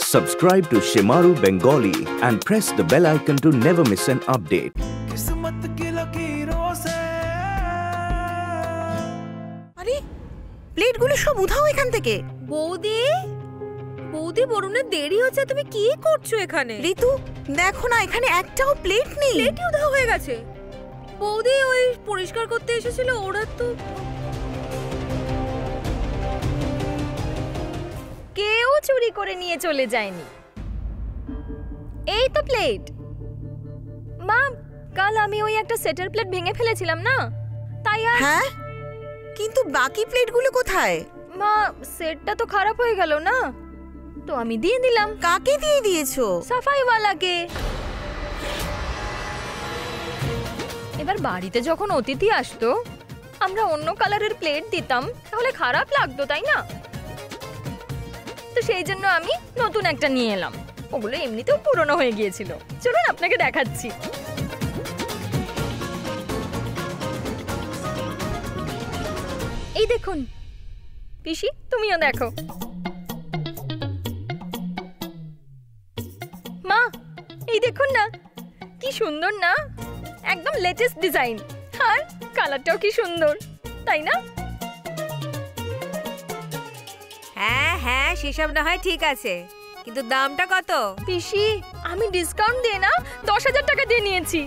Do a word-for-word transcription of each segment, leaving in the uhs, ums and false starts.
Subscribe to Shimaru Bengali and press the bell icon to never miss an update. আরে প্লেটগুলো সব উঠাও এখান থেকে। বৌদি বৌদি বরুণের দেরি হচ্ছে, তুমি কি করছো এখানে? ঋতু দেখো না, এখানে একটাও প্লেট নেই। প্লেটই উধাও হয়ে গেছে। বৌদি ওই পরিষ্কার করতে এসেছিল, ওরা তো কেউ চুরি করে নিয়ে চলে যায়নি। এই তো প্লেট। মা, কাল আমি ওই একটা সেটের প্লেট ভেঙে ফেলেছিলাম না, তাই আর। হ্যাঁ, কিন্তু বাকি প্লেটগুলো কোথায়? মা, সেটটা তো খারাপ হয়ে গেল না, তো আমি দিয়ে দিলাম। কাকে দিয়ে দিয়েছো? সাফাইওয়ালাকে। এবার বাড়িতে যখন অতিথি আসতো, আমরা অন্য কালারের প্লেট দিতাম, তাহলে খারাপ লাগতো, তাই না? তো সেই জন্য আমি নতুন একটা নিয়ে এলাম। ওগুলো এমনিতেও পুরনো হয়ে গিয়েছিল। চলুন আপনাকে দেখাচ্ছি। এই দেখুন পিসি, তুমিও দেখো। মা, এই দেখুন না, কি সুন্দর না, একদম লেটেস্ট ডিজাইন, আর কালারটাও কি সুন্দর, তাই না? হ্যাঁ হ্যাঁ, সেসব না হয় ঠিক আছে, কিন্তু দামটা কত? পিসি, আমি ডিসকাউন্ট দিয়ে না দশ হাজার টাকা দিয়ে নিয়েছি।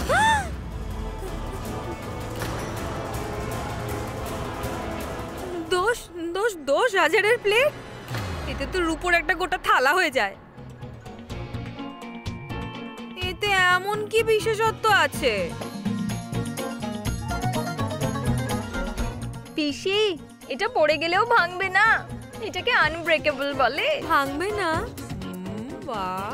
দশ দশ দশ হাজারের প্লেট? এতে তো রূপোর একটা গোটা থালা হয়ে যায়। এতে এমন কি বিশেষত্ব আছে? পিসি, এটা পড়ে গেলেও ভাঙবে না, এটাকে আনব্রেকেবল বলে। ভাঙবে না? বাহ,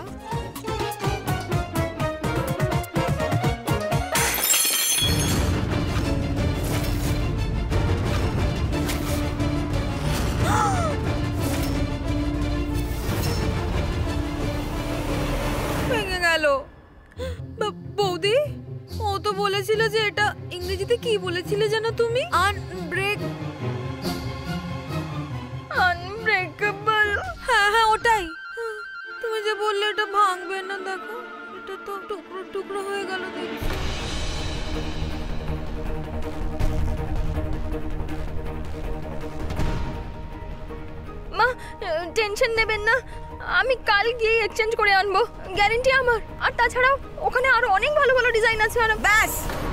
ভেঙে গেল। বৌদি, ও তো বলেছিল যে এটা ইংরেজিতে কি বলেছিলে জানো তুমি? Unbreak unbreakable. হ্যাঁ হ্যাঁ, ওটাই। তুমি যে বললে এটা ভাঙবে না, দেখো এটা তো টুকরো টুকরো হয়ে গেল। দেখো, মা, টেনশন নেবেন না, আমি কাল গিয়ে এক্সচেঞ্জ করে আনবো, গ্যারান্টি আমার। আর তাছাড়াও ওখানে আরো অনেক ভালো ভালো ডিজাইন আছে। আর ব্যাস,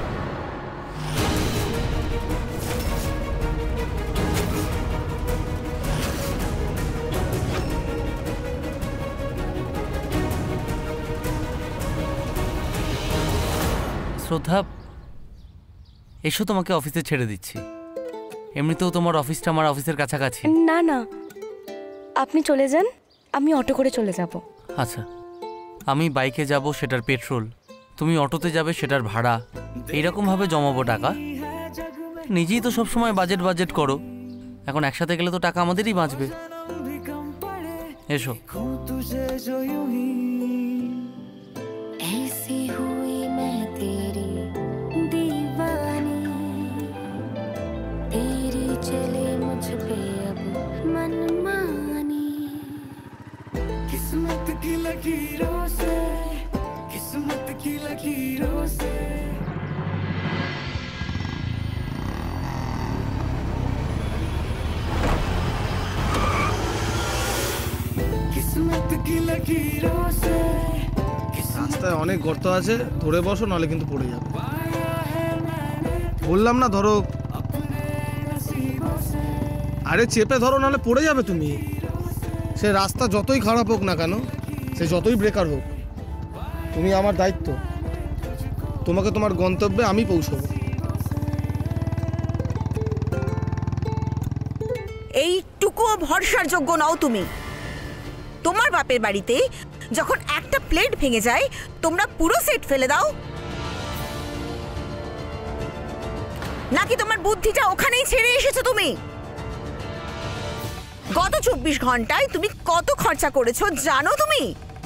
শ্রদ্ধা, এসো, তোমাকে অফিসে ছেড়ে দিচ্ছি। এমনিতেও তোমার অফিসটা আমার অফিসের কাছাকাছি। না না, আপনি চলে যান, আমি অটো করে চলে যাব। আচ্ছা, আমি বাইকে যাব, সেটার পেট্রোল, তুমি অটোতে যাবে, সেটার ভাড়া। এইরকমভাবে জমাবো টাকা। নিজেই তো সবসময় বাজেট বাজেট করো, এখন একসাথে গেলে তো টাকা আমাদেরই বাঁচবে। এসো। किस्मत की लकीरों से, किस्मत की लकीरों से किस्मत की लकीरों से। রাস্তায় অনেক গর্ত আছে, ধরে বসো, নাহলে কিন্তু পড়ে যাবে। বললাম না ধরো। আরে চেপে ধরো, নাহলে পড়ে যাবে তুমি। সে রাস্তা যতই খারাপ হোক না কেন, সে যতই ব্রেকার হোক, তুমি আমার দায়িত্ব। তোমাকে তোমার গন্তব্যে আমি পৌঁছবো। এইটুকুও ভরসার যোগ্য নাও তুমি। তোমার বাপের বাড়িতে যখন একটা প্লেট ভেঙে যায়, তোমরা পুরো সেট ফেলে দাও, নাকি তোমার বুদ্ধিটা ওখানেই ছেড়ে এসেছো তুমি? গত চব্বিশ ঘন্টায় তুমি কত খরচা করেছো জানো তুমি?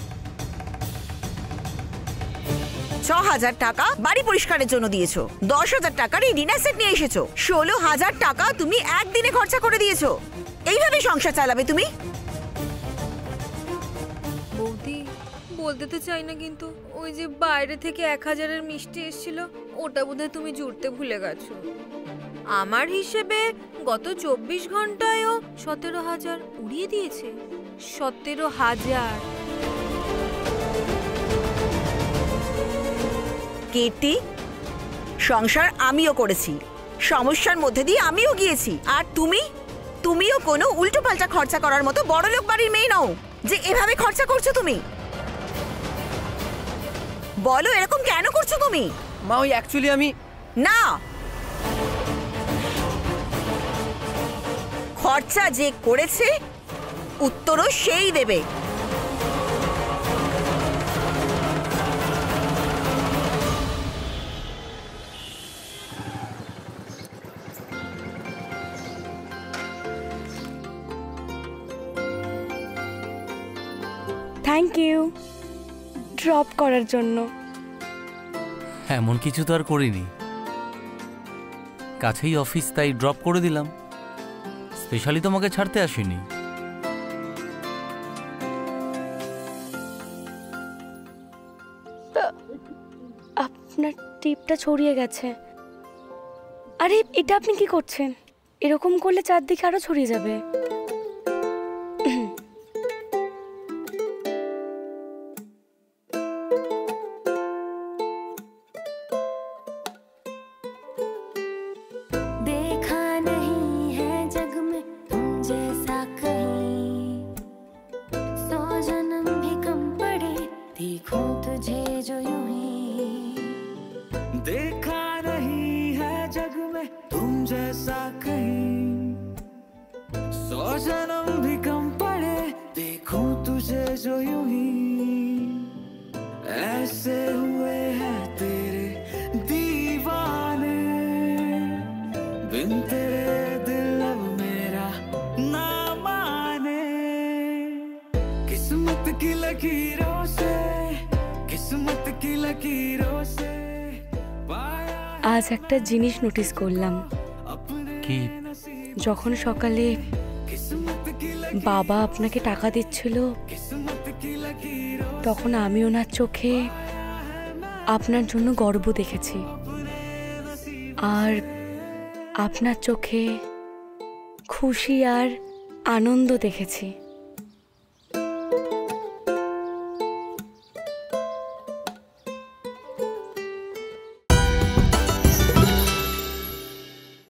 ছ হাজার টাকা বাড়ি পরিষ্কারের জন্য দিয়েছো, দশ হাজার টাকার এই ডিনার সেট নিয়ে এসেছো, ষোলো হাজার টাকা তুমি একদিনে খরচা করে দিয়েছো। এইভাবে সংসার চালাবে তুমি? বৌদি বলতে তো চাই না, কিন্তু ওই যে বাইরে থেকে এক হাজারের মিষ্টি এসেছিল ওটা বোধহয় তুমি জুড়তে ভুলে গেছো। আমার হিসেবে গত চব্বিশ ঘন্টায়ও সতেরো হাজার উড়িয়ে দিয়েছে। সতেরো হাজার। কেটি, সংসার আমিও করেছি, সমস্যার মধ্যে দিয়ে আমিও গিয়েছি। আর তুমি তুমিও কোনো উল্টো পাল্টা খরচা করার মতো বড়লোক বাড়ির মেয়ে নও যে এভাবে খরচা করছো তুমি। বলো এরকম কেন করছো তুমি? মা ওই অ্যাকচুয়ালি আমি না, খরচা যে করেছে উত্তরও সেই দেবে। থ্যাংক ইউ ড্রপ করার জন্য। এমন কিছু তো আর করিনি, কাছেই অফিস তাই ড্রপ করে দিলাম, স্পেশালি তোমাকে ছাড়তে আসিনি। আপনার টিপটা ছড়িয়ে গেছে। আরে এটা আপনি কি করছেন? এরকম করলে চারদিকে আরো ছড়িয়ে যাবে। देखा नहीं है जग में तुम जैसा कहीं, सौ जन्म भी कम पड़े देखूं तुझे जो यूं ही। देखा नहीं है जग में तुम जैसा कहीं, सौ जन्म भी कम पड़े देखूं तुझे जो यूं ही। ऐसे हुए हैं तेरे दीवाने, बिन तेरे दिल अब मेरा ना माने। किस्मत की लकीरों से, किस्मत की लकीरों से पाया আজ একটা জিনিস নোটিস করলাম। কি? যখন সকালে किस्मत की বাবা আপনাকে টাকা দিচ্ছিল किस्मत की लकीरों তখন আমি ওনার চোখে আপনার জন্য গর্ব দেখেছি, আর আপনার চোখে খুশি আর আনন্দ দেখেছি।